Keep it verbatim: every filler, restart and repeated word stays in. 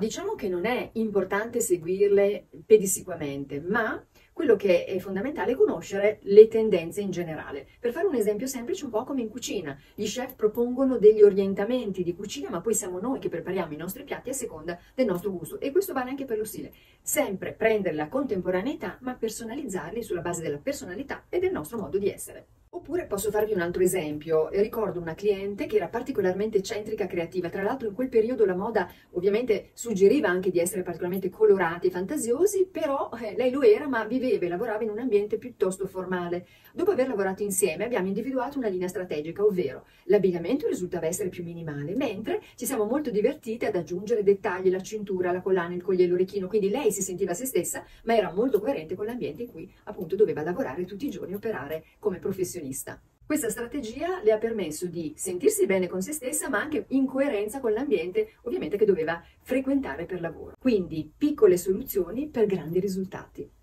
diciamo che non è importante seguirle pedissequamente, ma quello che è fondamentale è conoscere le tendenze in generale. Per fare un esempio semplice, un po' come in cucina. Gli chef propongono degli orientamenti di cucina, ma poi siamo noi che prepariamo i nostri piatti a seconda del nostro gusto. E questo vale anche per lo stile. Sempre prendere la contemporaneità, ma personalizzarli sulla base della personalità e del nostro modo di essere. Oppure posso farvi un altro esempio. Ricordo una cliente che era particolarmente eccentrica, creativa. Tra l'altro in quel periodo la moda ovviamente suggeriva anche di essere particolarmente colorati e fantasiosi, però eh, lei lo era, ma viveva e lavorava in un ambiente piuttosto formale. Dopo aver lavorato insieme abbiamo individuato una linea strategica, ovvero l'abbigliamento risultava essere più minimale, mentre ci siamo molto divertite ad aggiungere dettagli, la cintura, la collana, il collier, l'orecchino, quindi lei si sentiva se stessa, ma era molto coerente con l'ambiente in cui appunto doveva lavorare tutti i giorni, operare come professionista. Questa strategia le ha permesso di sentirsi bene con se stessa, ma anche in coerenza con l'ambiente, ovviamente, che doveva frequentare per lavoro. Quindi piccole soluzioni per grandi risultati.